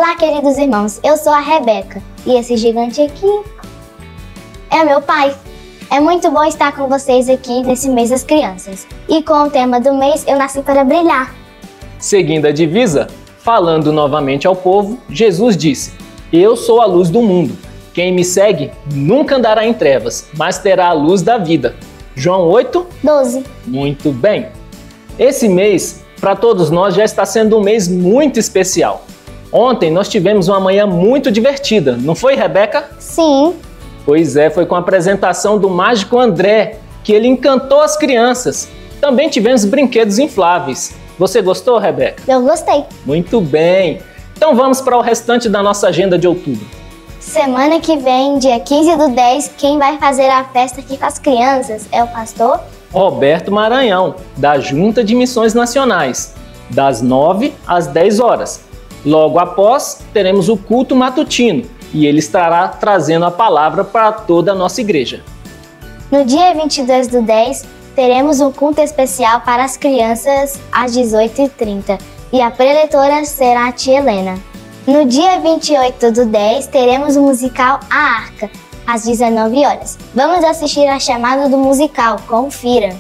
Olá, queridos irmãos, eu sou a Rebeca e esse gigante aqui é meu pai. É muito bom estar com vocês aqui nesse mês das crianças. E com o tema do mês, eu nasci para brilhar. Seguindo a divisa, falando novamente ao povo, Jesus disse: Eu sou a luz do mundo. Quem me segue nunca andará em trevas, mas terá a luz da vida. João 8:12. Muito bem. Esse mês, para todos nós, já está sendo um mês muito especial. Ontem nós tivemos uma manhã muito divertida, não foi, Rebeca? Sim. Pois é, foi com a apresentação do Mágico André, que ele encantou as crianças. Também tivemos brinquedos infláveis. Você gostou, Rebeca? Eu gostei. Muito bem. Então vamos para o restante da nossa agenda de outubro. Semana que vem, dia 15/10, quem vai fazer a festa aqui com as crianças é o pastor Roberto Maranhão, da Junta de Missões Nacionais, das 9 às 10 horas. Logo após, teremos o culto matutino e ele estará trazendo a palavra para toda a nossa igreja. No dia 22/10, teremos um culto especial para as crianças às 18h30 e a preletora será a tia Helena. No dia 28/10, teremos o musical A Arca, às 19 horas. Vamos assistir a chamada do musical, confira!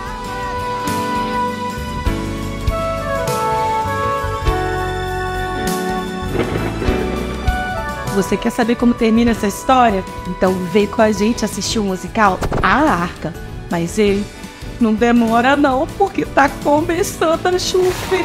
Você quer saber como termina essa história? Então vem com a gente assistir o musical A Arca. Mas ei, não demora não, porque tá começando a chover.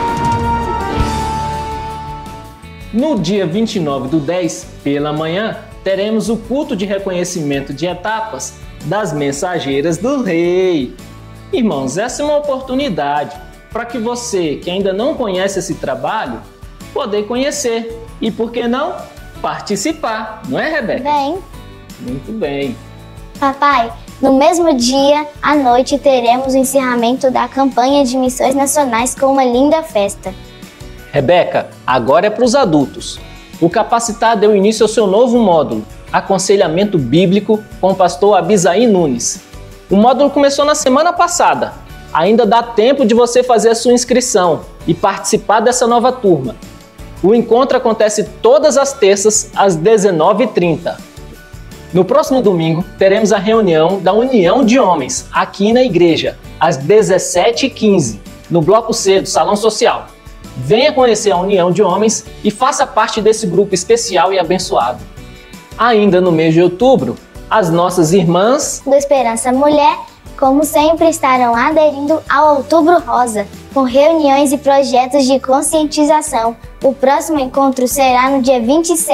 No dia 29/10, pela manhã, teremos o culto de reconhecimento de etapas das Mensageiras do Rei. Irmãos, essa é uma oportunidade para que você, que ainda não conhece esse trabalho, poder conhecer. E por que não? Participar, não é, Rebeca? Bem. Muito bem. Papai, no mesmo dia, à noite, teremos o encerramento da campanha de missões nacionais com uma linda festa. Rebeca, agora é para os adultos. O Capacitar deu início ao seu novo módulo, Aconselhamento Bíblico, com o pastor Abisaí Nunes. O módulo começou na semana passada. Ainda dá tempo de você fazer a sua inscrição e participar dessa nova turma. O encontro acontece todas as terças, às 19h30. No próximo domingo, teremos a reunião da União de Homens, aqui na igreja, às 17h15, no Bloco C do Salão Social. Venha conhecer a União de Homens e faça parte desse grupo especial e abençoado. Ainda no mês de outubro, as nossas irmãs do Esperança Mulher, como sempre, estarão aderindo ao Outubro Rosa, com reuniões e projetos de conscientização. O próximo encontro será no dia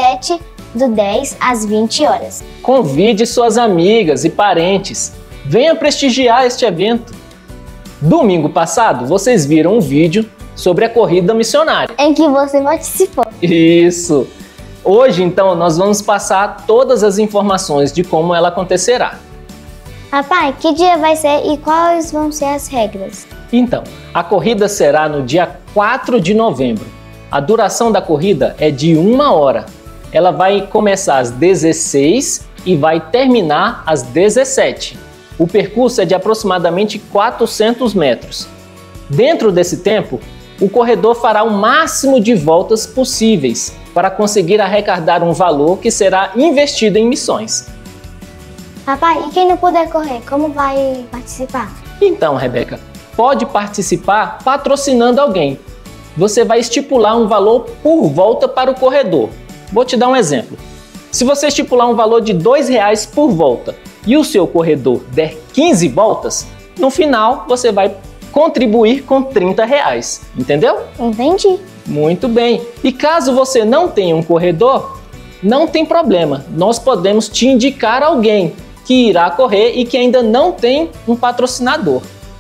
27/10, às 20 horas. Convide suas amigas e parentes. Venha prestigiar este evento. Domingo passado, vocês viram um vídeo sobre a corrida missionária, em que você participou. Isso! Hoje, então, nós vamos passar todas as informações de como ela acontecerá. Papai, que dia vai ser e quais vão ser as regras? Então, a corrida será no dia 4 de novembro. A duração da corrida é de 1 hora. Ela vai começar às 16 e vai terminar às 17. O percurso é de aproximadamente 400 metros. Dentro desse tempo, o corredor fará o máximo de voltas possíveis para conseguir arrecadar um valor que será investido em missões. Papai, e quem não puder correr, como vai participar? Então, Rebeca, pode participar patrocinando alguém. Você vai estipular um valor por volta para o corredor. Vou te dar um exemplo. Se você estipular um valor de R$2 por volta e o seu corredor der 15 voltas, no final você vai contribuir com R$30, entendeu? Entendi. Muito bem. E caso você não tenha um corredor, não tem problema. Nós podemos te indicar alguém que irá correr e que ainda não tem um patrocinador.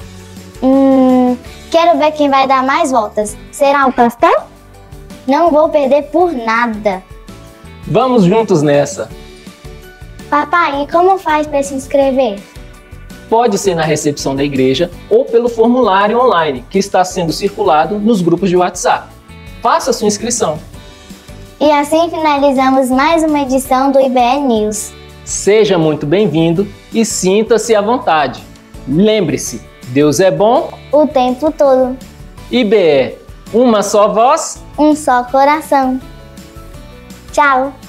Quero ver quem vai dar mais voltas. Será o pastor? Não vou perder por nada. Vamos juntos nessa. Papai, e como faz para se inscrever? Pode ser na recepção da igreja ou pelo formulário online que está sendo circulado nos grupos de WhatsApp. Faça sua inscrição. E assim finalizamos mais uma edição do IBE News. Seja muito bem-vindo e sinta-se à vontade. Lembre-se, Deus é bom o tempo todo. IBE, uma só voz, um só coração. Tchau!